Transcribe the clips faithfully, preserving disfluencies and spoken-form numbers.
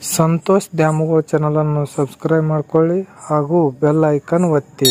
Santosh Dyamavva channel ಅನ್ನು subscribe ಮಾಡ್ಕೊಳ್ಳಿ ಹಾಗೂ ಬೆಲ್ ಐಕಾನ್ ಒತ್ತಿ.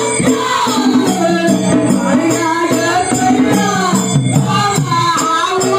Oh,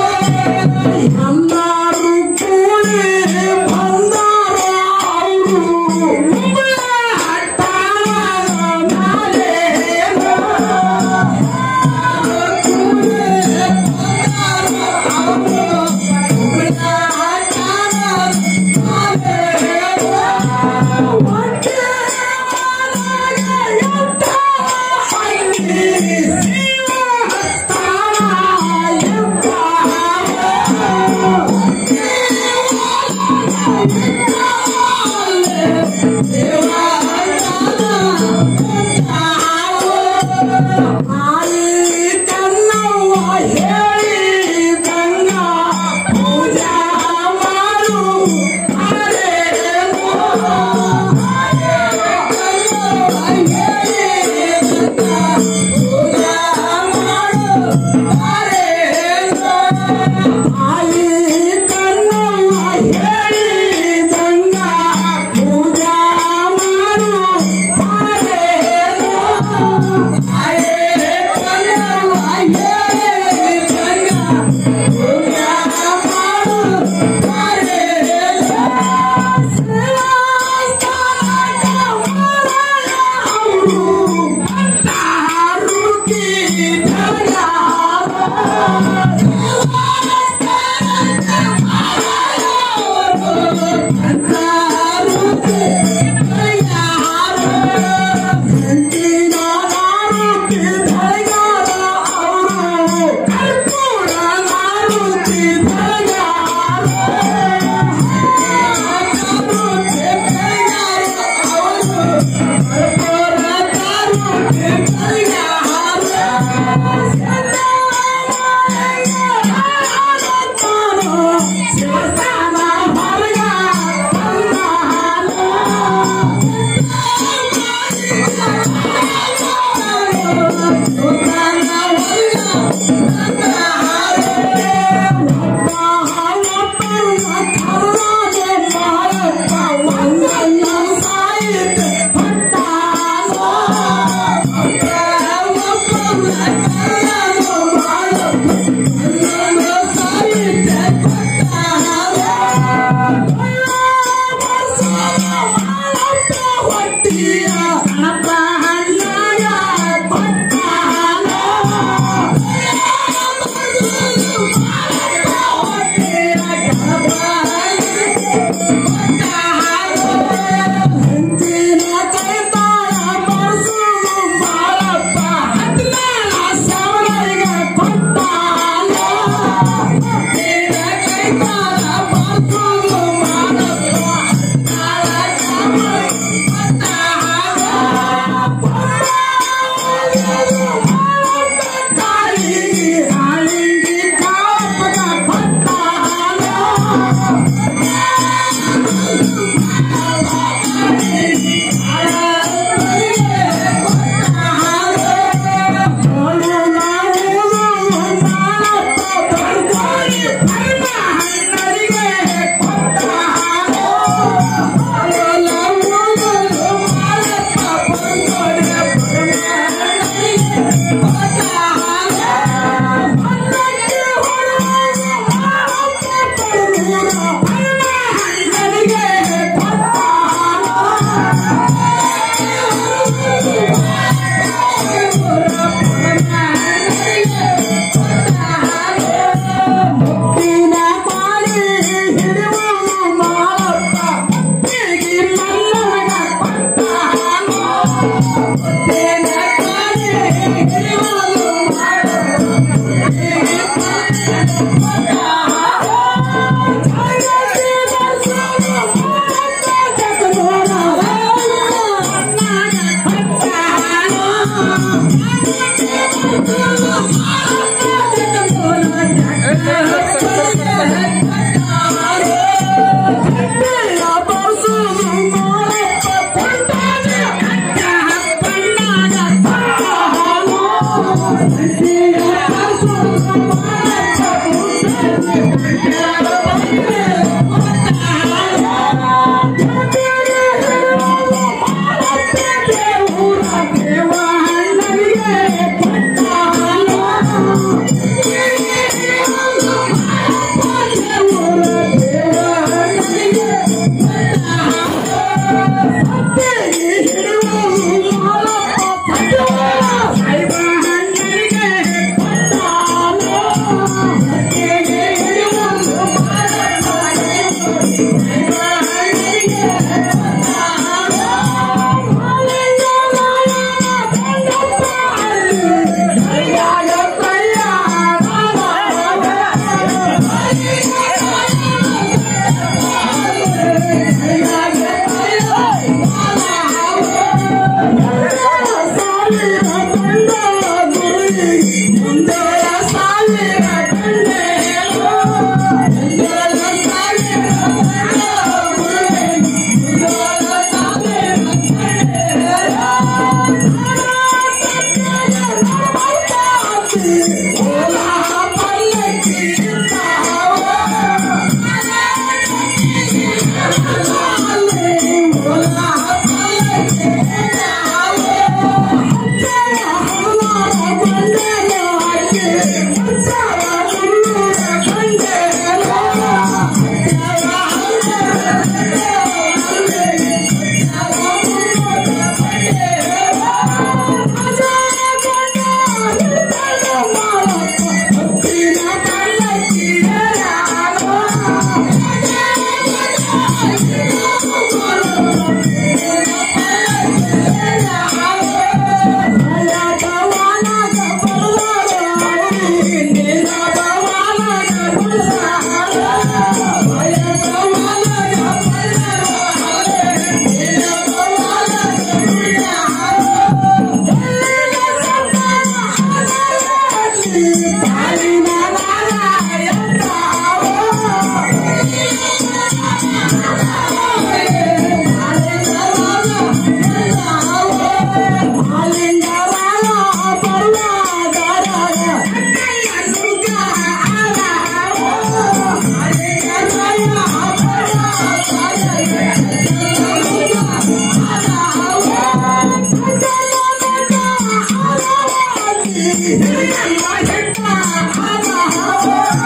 Oh,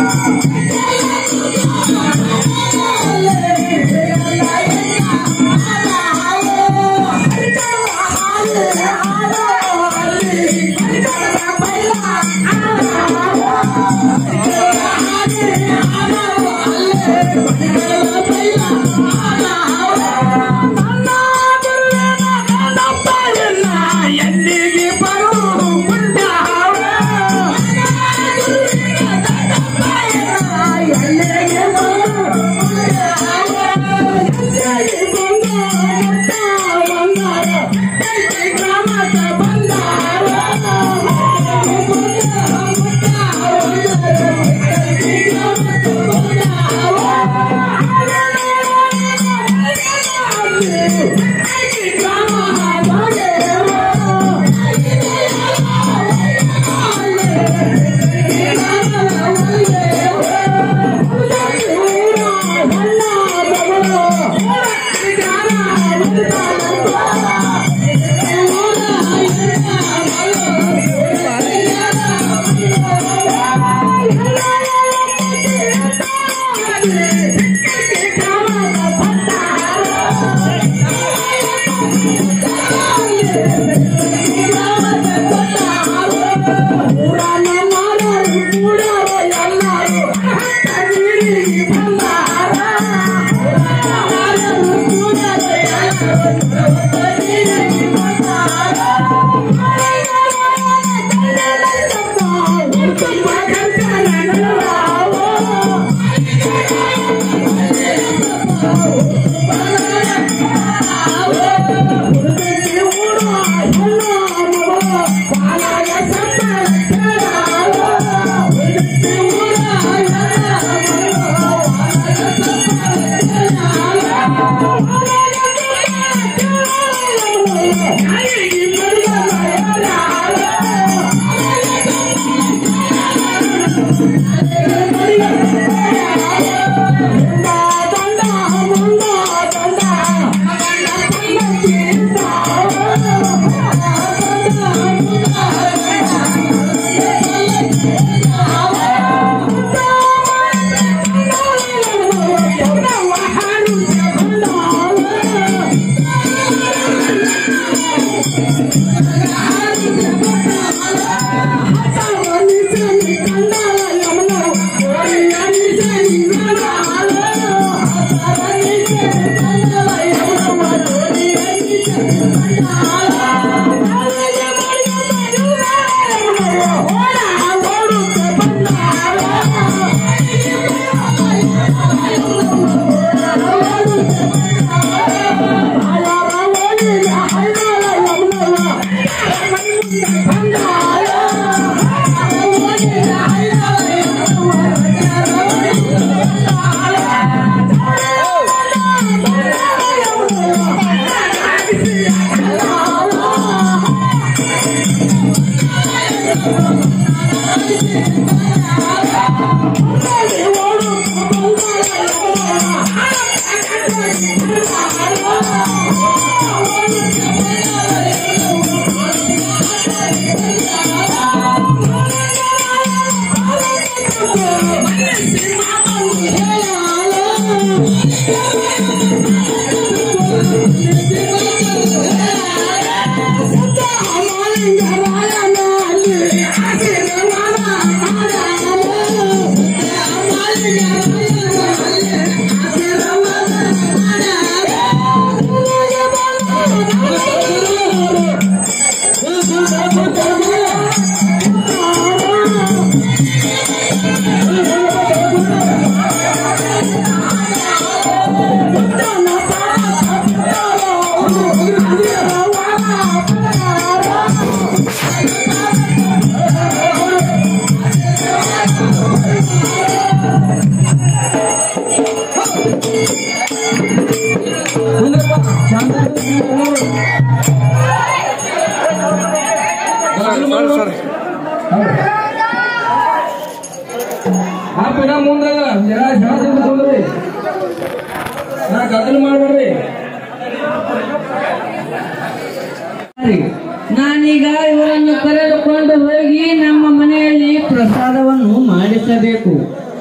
ನಾನೀಗ ಇವರನ್ನು ಕರೆದುಕೊಂಡು ಹೋಗಿ ನಮ್ಮ ಮನೆಯಲ್ಲಿ ಪ್ರಸಾದವನ್ನು ಮಾಡಿಸಬೇಕು.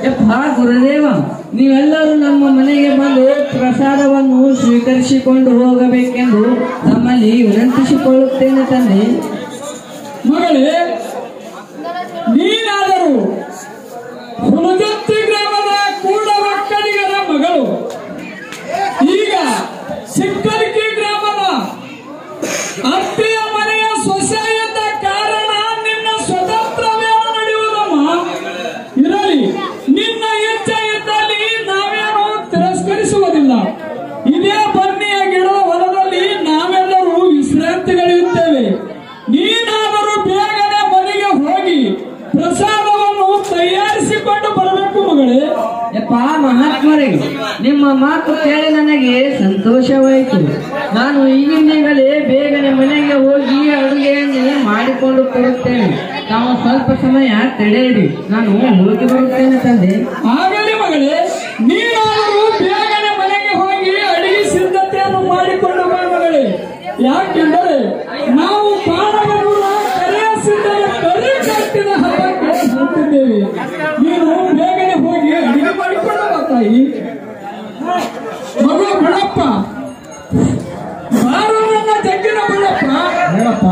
ಯಪ್ಪ ಗುರುದೇವ, ನೀವೆಲ್ಲರೂ ನಮ್ಮ ಮನೆಗೆ ಬಂದು ಪ್ರಸಾದವನ್ನು ಸ್ವೀಕರಿಸಿಕೊಂಡು ಹೋಗಬೇಕೆಂದು ತಮ್ಮಲ್ಲಿ ವಿನಂತಿಸಿಕೊಳ್ಳುತ್ತೇನೆ ತಂದೆ. ಮಗಳೇ, ನೀನಾದರೂ ಹುಲಗತ್ತಿ ಗ್ರಾಮದ ಕೂಡ ಒಕ್ಕಲಿಗರ ಮಗಳು, ಈಗ ಸಿಕ್ಕಲ್ಕಿ ಗ್ರಾಮದ ಅತ್ತೆಯ ಮನೆಯ ಸೊಸೆಯಾದ ಕಾರಣ ನಿನ್ನ ಸ್ವತಂತ್ರವೇನು ನಡೆಯುವುದಮ್ಮ. ಇರಲಿ, ನಿನ್ನ ಇಚ್ಛೆ ಇದ್ದಲ್ಲಿ ನಾವೇನು ತಿರಸ್ಕರಿಸುವುದಿಲ್ಲ. ಇದೇ ಬನ್ನಿಯ ಗಿಡದ ಹೊಲದಲ್ಲಿ ನಾವೆಲ್ಲರೂ ವಿಶ್ರಾಂತಿಗಳಿರುತ್ತೇವೆ. ನೀನಾದರೂ ಬೇಗನೆ ಮನೆಗೆ ಹೋಗಿ ಪ್ರಸಾದವನ್ನು ತಯಾರಿಸಿಕೊಂಡು ಬರಬೇಕು ಮಗಳೇ. ಯಪ್ಪ ಮಹಾತ್ಮರೇ, ನಿಮ್ಮ ಮಾತು ಕೇಳಿ ನನಗೆ ಸಂತೋಷವಾಯಿತು. ನಾನು ಈಗಿಂದೀಗಲೇ ಬೇಗನೆ ಮನೆಗೆ ಹೋಗಿ ಅಡುಗೆಯನ್ನು ಮಾಡಿಕೊಂಡು ಬರುತ್ತೇನೆ. ತಾವು ಸ್ವಲ್ಪ ಸಮಯ ತಡೆಯಿರಿ, ನಾನು ಹೋಗಿ ಬರುತ್ತೇನೆ ತಂದೆ. ಆಗಲಿ ಮಗಳೇ, ನೀನಾದರೂ ಬೇಗನೆ ಮನೆಗೆ ಹೋಗಿ ಅಡಿಗೆ ಸಿದ್ಧತೆಯನ್ನು ಮಾಡಿಕೊಂಡು ಬಾ ಮಗಳೇ. ಯಾಕೆಂದರೆ ನಾವು ಪಾಂಡವರ ಕರೆಯ ಸಿದ್ಧರ ಕರೆ ಕಟ್ಟಿದ ಹಬ್ಬಕ್ಕೆ ಹೊರಟಿದ್ದೇವೆ. ನೀನು ಬೇಗನೆ ಹೋಗಿ ಅಡಿಗೆ ಮಾಡಿಕೊಂಡು ಬಾ ತಾಯಿ. ಮಗು ಬಳ್ಳಪ್ಪ, ಬಾರು ನನ್ನ ಜಗ್ಗಿನ ಬಳ್ಳಪ್ಪ. ಹೇಳಪ್ಪ,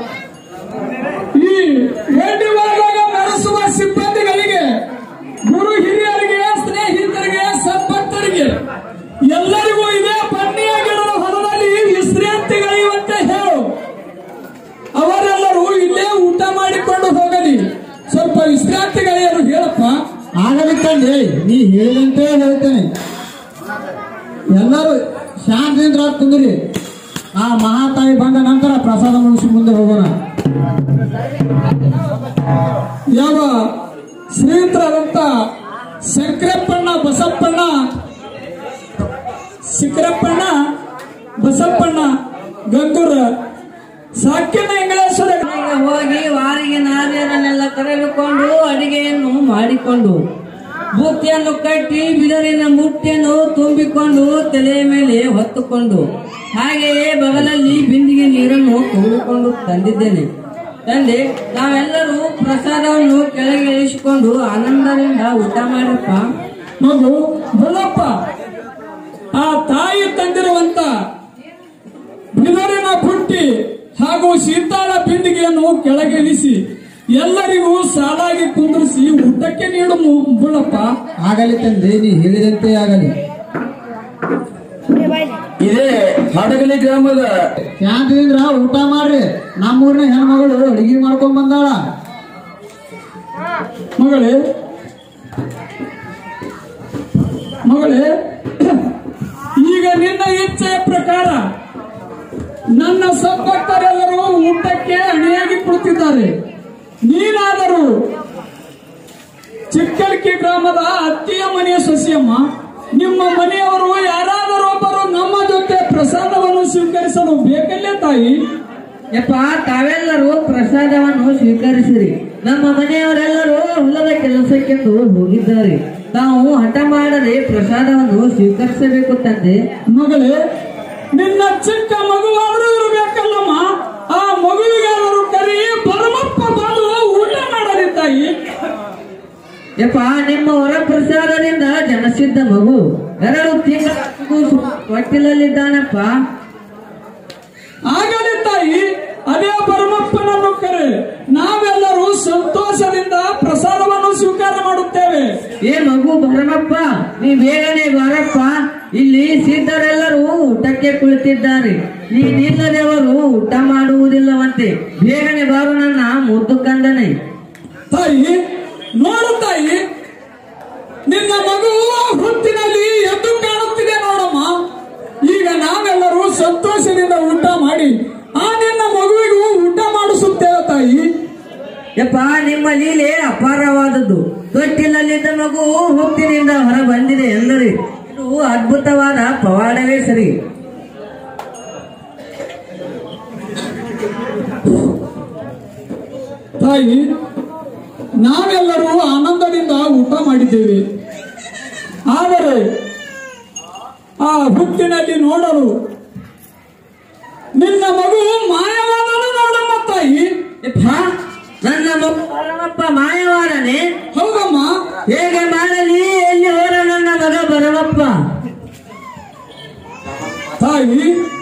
ಈ ವೇದಿವಾದಾಗ ನಡೆಸುವ ಸಿಬ್ಬಂದಿಗಳಿಗೆ, ಗುರು ಹಿರಿಯರಿಗೆ, ಸ್ನೇಹಿತರಿಗೆ, ಸದ್ಭಕ್ತರಿಗೆ ಎಲ್ಲರಿಗೂ ಇದೇ ಬನ್ನಿಯ ಗಿಡದ ಹೊಲದಲ್ಲಿ ವಿಶ್ರಾಂತಿಗಳಿವಂತೆ ಹೇಳು. ಅವರೆಲ್ಲರೂ ಇಲ್ಲೇ ಊಟ ಮಾಡಿಕೊಂಡು ಹೋಗಲಿ. ಸ್ವಲ್ಪ ವಿಶ್ರಾಂತಿಗಳಿಯರು ಹೇಳಪ್ಪ. ಆಗಲಿ ತಂದೆ, ನೀ ಹೇಳಿದಂತೆ ಹೇಳ್ತೇನೆ. ಎಲ್ಲರೂ ಶಾಂತಿಯಿಂದ ಕುಂದ್ರಿ. ಆ ಮಹಾತಾಯಿ ಬಂದ ನಂತರ ಪ್ರಸಾದ ಮುಗಿಸಿ ಮುಂದೆ ಹೋಗೋಣ. ಯಾವ ಶ್ರೀಯುತರಾದಂತ ಶಂಕರಪ್ಪಣ್ಣ ಬಸಪ್ಪಣ್ಣ ಶಿಖರಪ್ಪಣ್ಣ ಬಸಪ್ಪಣ್ಣ ಗಂಗೂರ ಸಾಕ್ಯನ ಇಂಗ್ಲೇಶ್ವರ ಮನೆಗೆ ಹೋಗಿ ವಾರಿಗೆ ನಾರಿಯರನ್ನೆಲ್ಲ ಕರೆದುಕೊಂಡು ಅಡಿಗೆಯನ್ನು ಮಾಡಿಕೊಂಡು ಬೂತಿಯನ್ನು ಕಟ್ಟಿ ಬಿದರಿನ ಮುಟ್ಟಿಯನ್ನು ತುಂಬಿಕೊಂಡು ತಲೆಯ ಮೇಲೆ ಹೊತ್ತುಕೊಂಡು ಹಾಗೆಯೇ ಬಗಲಲ್ಲಿ ಬಿಂದಿಗೆ ನೀರನ್ನು ತುಂಬಿಕೊಂಡು ತಂದಿದ್ದೇನೆ. ತಂದೆ, ನಾವೆಲ್ಲರೂ ಪ್ರಸಾದವನ್ನು ಕೆಳಗೆ ಇಳಿಸಿಕೊಂಡು ಆನಂದದಿಂದ ಊಟ ಮಾಡಪ್ಪ. ಮಗು ಬಲ್ಲಪ್ಪ, ಆ ತಾಯಿ ತಂದಿರುವಂತ ಬಿದರಿನ ಬುಟ್ಟಿ ಹಾಗೂ ಶೀತಾಳ ಬಿಂದಿಗೆಯನ್ನು ಕೆಳಗೆ ಇಳಿಸಿ ಎಲ್ಲರಿಗೂ ಸಾಲಾಗಿ ಕುಂದಿರಿಸಿ ಊಟಕ್ಕೆ ನೀಡು ಬುಳ್ಳಪ್ಪ. ಆಗಲಿ ತಂದೆ, ನೀ ಹೇಳಿದಂತೆ ಆಗಲಿ. ಇದೇ ಹಡಗಲಿ ಗ್ರಾಮದ ಶಾಂತಿಯಿಂದ ಊಟ ಮಾಡ್ರಿ. ನಮ್ಮೂರಿನ ಹೆಣ್ಮಗಳು ಅಡಿಗೆ ಮಾಡ್ಕೊಂಡ್ ಬಂದಾಳ. ಮಗಳೇ ಮಗಳೇ ಈಗ ನಿನ್ನ ಇಚ್ಛೆಯ ಪ್ರಕಾರ ನನ್ನ ಸದ್ಭಕ್ತರೆಲ್ಲರೂ ಊಟಕ್ಕೆ ಅಣಿಯಾಗಿ ಕುಳಿತಿದ್ದಾರೆ. ನೀನಾದರೂ ಚಿಕ್ಕಲ್ಕಿ ಗ್ರಾಮದ ಅತ್ತಿಯ ಮನೆಯ ಸೊಸೆಯಮ್ಮ, ನಿಮ್ಮ ಮನೆಯವರು ಯಾರಾದರೂ ಒಬ್ಬರು ನಮ್ಮ ಜೊತೆ ಪ್ರಸಾದವನ್ನು ಸ್ವೀಕರಿಸಲು ಬೇಕಲ್ಲೇ ತಾಯಿ. ಯಪ್ಪ, ತಾವೆಲ್ಲರೂ ಪ್ರಸಾದವನ್ನು ಸ್ವೀಕರಿಸಿರಿ. ನಮ್ಮ ಮನೆಯವರೆಲ್ಲರೂ ಹೊಲದ ಕೆಲಸಕ್ಕೆಂದು ಹೋಗಿದ್ದಾರೆ. ತಾವು ಹಠ ಮಾಡದೆ ಪ್ರಸಾದವನ್ನು ಸ್ವೀಕರಿಸಬೇಕು ತಂದೆ. ಮಗಳೇ, ನಿನ್ನ ಚಿಕ್ಕ ಮಗುವಾದರೂ ಇರಬೇಕಲ್ಲಮ್ಮ. ಆ ಮಗುವಿಗಾದರೂ ಕರಿ ಪರಮಪ್ಪ ಬಂದು ಊಟ ಮಾಡಲಿ ತಾಯಿ. ಯಪ್ಪ, ನಿಮ್ಮ ಹೊರ ಪ್ರಸಾದದಿಂದ ಜನಸಿದ್ಧ ಮಗು ಎರಡು ತಿಂಗಳು ಹೊಟ್ಟಿಲಲ್ಲಿದ್ದಾನಪ್ಪ. ಆಗಲಿ ತಾಯಿ, ಅದೇ ಪರಮಪ್ಪನನ್ನು ಕರೆ. ನಾವೆಲ್ಲರೂ ಸಂತೋಷದಿಂದ ಪ್ರಸಾದವನ್ನು ಸ್ವೀಕಾರ ಮಾಡುತ್ತೇವೆ. ಏ ಮಗು ಭರಮಪ್ಪ, ನೀ ಬೇಗನೆ ಬಾರಪ್ಪ. ಇಲ್ಲಿ ಸಿದ್ಧರೆಲ್ಲರೂ ಊಟಕ್ಕೆ ಕುಳಿತಿದ್ದಾರೆ. ನೀನಿಲ್ಲದವರು ಊಟ ಮಾಡುವುದಿಲ್ಲವಂತೆ. ಬೇಗನೆ ಬಾರು ನನ್ನ ಮುದ್ದು ಕಂದನೆ. ತಾಯಿ, ನೋಡು ತಾಯಿ, ನಿನ್ನ ಮಗು ಹೊತ್ತಿನಲ್ಲಿ ಎದ್ದು ಕಾಣುತ್ತಿದೆ ನೋಡಮ್ಮ. ಈಗ ನಾವೆಲ್ಲರೂ ಸಂತೋಷದಿಂದ ಊಟ ಮಾಡಿ ಆ ನಿನ್ನ ಮಗುವಿಗೂ ಊಟ ಮಾಡಿಸುತ್ತೇವೆ ತಾಯಿ. ಯಪ್ಪ, ನಿಮ್ಮ ಲೀಲೆ ಅಪಾರವಾದದ್ದು. ತೊಟ್ಟಿಲಲ್ಲಿದ್ದ ಮಗು ಹೊತ್ತಿನಿಂದ ಹೊರ ಬಂದಿದೆ ಎಂದರೆ ಇದು ಅದ್ಭುತವಾದ ಪವಾಡವೇ ಸರಿ. ತಾಯಿ, ನಾವೆಲ್ಲರೂ ಆನಂದದಿಂದ ಊಟ ಮಾಡಿದ್ದೇವೆ. ಆದರೆ ಆ ಹುಟ್ಟಿನಲ್ಲಿ ನೋಡಲು ನಿನ್ನ ಮಗು ಮಾಯವಾದನು ನೋಡಮ್ಮ ತಾಯಿ. ಯಪ್ಪ, ನನ್ನ ಮಗು ಭರಮಪ್ಪ ಮಾಯವಾದನೆ? ಹೌದಮ್ಮ. ಹೇಗೆ ಮಾಡಲಿ ತಾಯಿ,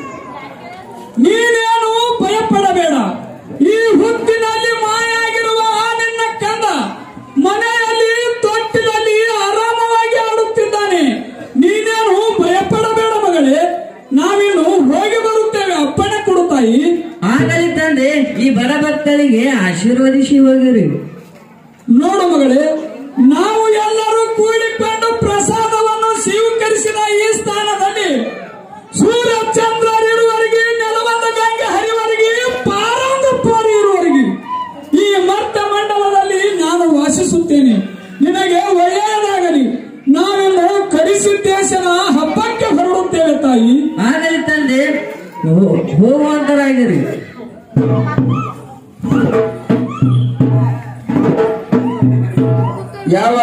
ನೀನೇನು ಭಯಪಡಬೇಡ. ಈ ಹುಟ್ಟಿನಲ್ಲಿ ಮಾಯಾಗಿರುವ ನಿನ್ನ ಕಂದ ಮನೆಯಲ್ಲಿ ತೊಟ್ಟಿನಲ್ಲಿ ಆರಾಮವಾಗಿ ಆಡುತ್ತಿದ್ದಾನೆ. ನೀನೇನು ಭಯಪಡಬೇಡ ಮಗಳೇ, ನಾವಿನ್ನು ಹೋಗಿ ಬರುತ್ತೇವೆ, ಅಪ್ಪಣೆ ಕೊಡು ತಾಯಿ. ಆಗಲಿ ತಂದೆ, ಈ ಬಡ ಭಕ್ತರಿಗೆ ಆಶೀರ್ವದಿಸಿ ಹೋಗಿರಿ. ನೋಡು ಮಗಳೇ, ನಾವು ಎಲ್ಲರೂ ಕೂಡಿಕೊಂಡು ಪ್ರಸಾದವನ್ನು ಸ್ವೀಕರಿಸಿದ ಈ ಸ್ಥಾನದಲ್ಲಿ ಸೂರ್ಯ ಚಂದ್ರರಿರುವವರೆಗೆ, ನೆಲವಂದ ಗಂಗೆ ಹರಿವರೆಗೆ, ಪಾರಂದ ಪಾರಿ ಇರುವವರೆಗೆ ಈ ಮರ್ತ ಮಂಡಲದಲ್ಲಿ ನಾನು ವಾಸಿಸುತ್ತೇನೆ. ನಿನಗೆ ಒಳ್ಳೆಯದಾಗಲಿ. ನಾವೆಲ್ಲ ಕರಿಸಿದ್ದೇಶನ ಹಬ್ಬಕ್ಕೆ ಹೊರಡುತ್ತೇವೆ ತಾಯಿ. ಆಗಲಿ ತಂದೆ, ಹೋಗುವಂತರಾಗಿರಿ. ಯಾವ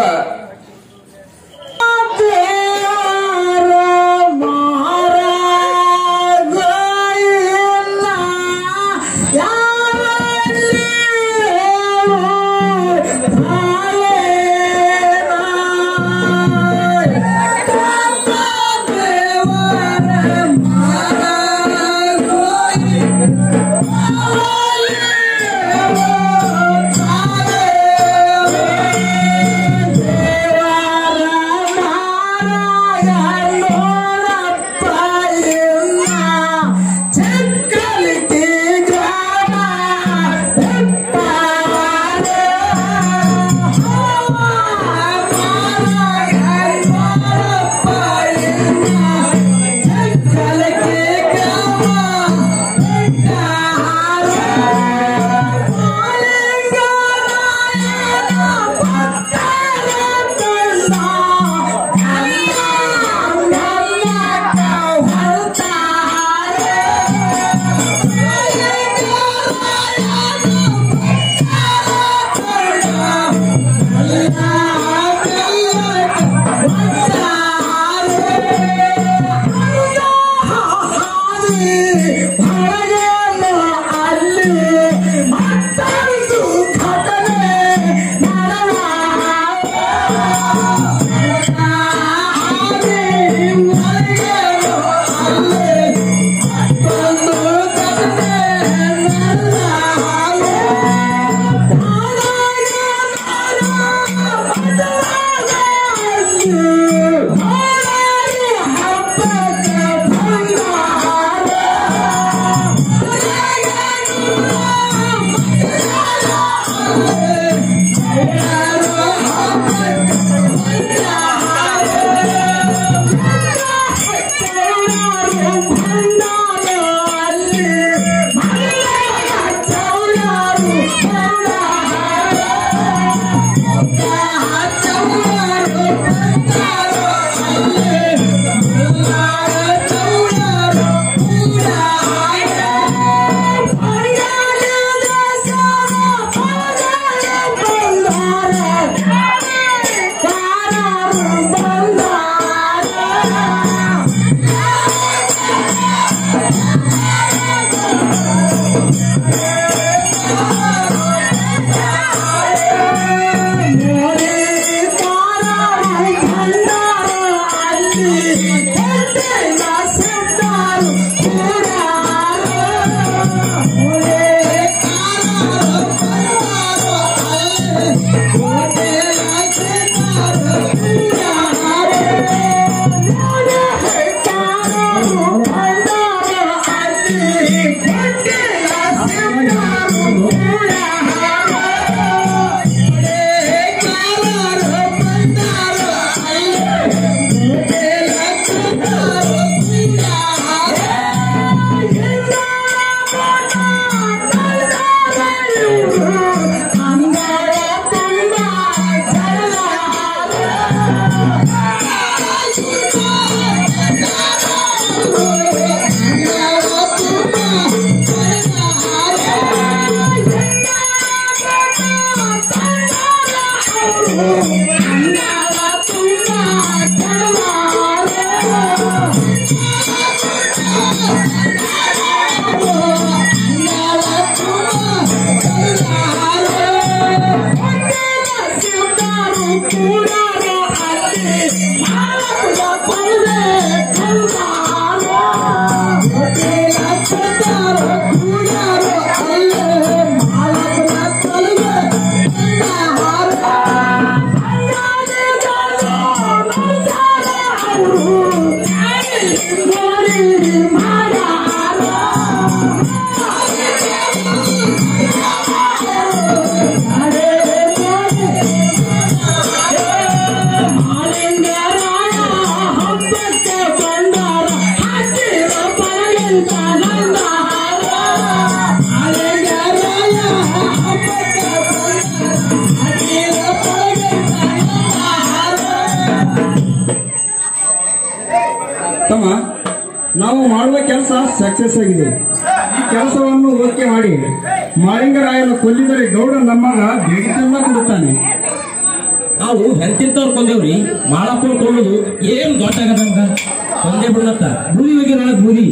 ತಮ್ಮ, ನಾವು ಮಾಡುವ ಕೆಲಸ ಸಕ್ಸಸ್ ಆಗಿದೆ. ಈ ಕೆಲಸವನ್ನು ಓಕೆ ಮಾಡಿ ಮಾಳಿಂಗರಾಯನ ಕೊಲ್ಲಿದರೆ ಗೌಡ ನಮ್ಮಗ ಬೇಡಿಕೆಯನ್ನ ಕೊಡುತ್ತಾನೆ. ನಾವು ಹೆಂತಿಂತವ್ರು ಕೊಂದೇವ್ರಿ, ಮಾಳಪ್ಪನ ಕೊಳ್ಳೋದು ಏನು ದೊಡ್ಡ ಆಗದಂಗ ಕೊಂದೇ ಬಿಡತ್ತ ಬೂದಿ ಹೋಗಿ ನಾಳೆ ಬೂದಿ.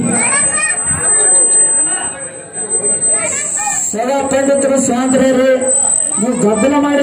ಸದಾ ಪಂಡಿತರು ಶಾಂತರರು ನೀವು ಗದ್ದಲ ಮಾಡಿ